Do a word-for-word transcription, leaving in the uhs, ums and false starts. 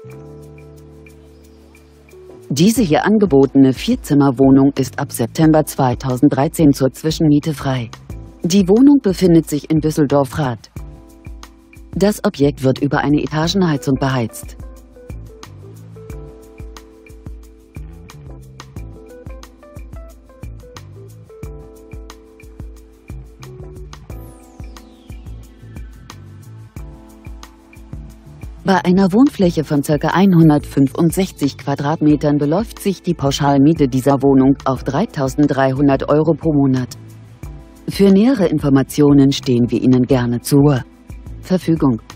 Diese hier angebotene Vierzimmerwohnung ist ab September zweitausenddreizehn zur Zwischenmiete frei. Die Wohnung befindet sich in Düsseldorf-Rath. Das Objekt wird über eine Etagenheizung beheizt. Bei einer Wohnfläche von ca. hundertfünfundsechzig Quadratmetern beläuft sich die Pauschalmiete dieser Wohnung auf dreitausenddreihundert Euro pro Monat. Für nähere Informationen stehen wir Ihnen gerne zur Verfügung.